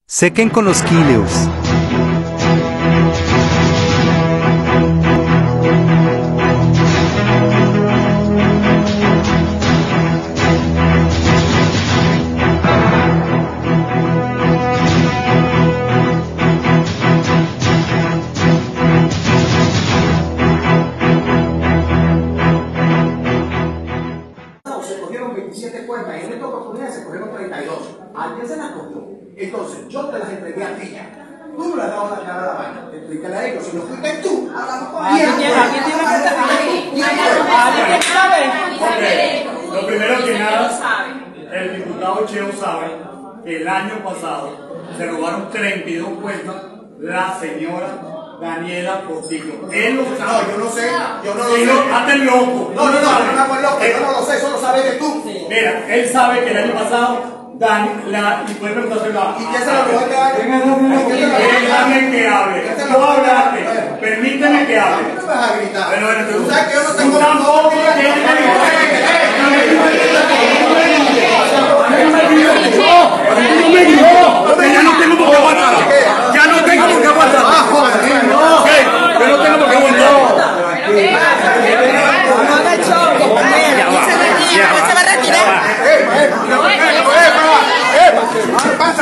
Sequen con los quíleos. Se cogieron 27 cuentas y en esta oportunidad se cogieron 32. Alguien se las cogió. Entonces, yo te las entregué a ti ya. Tú no le has dado la cara a la vaina. Explícale a ellos. Si no fuiste tú, háblame con ¿Alguien tiene Lo primero que nada, el diputado Cheo sabe que el año pasado se robaron 32 cuentas la señora Daniela Portillo. Él lo sabe. No, yo no sé. Yo no lo sé. Hazte el loco. No me hago el loco. Yo no lo sé. Eso lo sabes de tú. Mira, él sabe que el año pasado y puede preguntárselo a... ¿Y qué se lo robó este año? Déjame que hable. Tú hablaste. Permíteme que hable. No me vas a gritar. Pero Tú sabes que yo no tengo... tú tampoco tienes que ya no tengo por qué aguantar. Ya no tengo por qué aguantar. Yo no tengo por qué aguantar. Se va a retirar. ¿Qué pasa?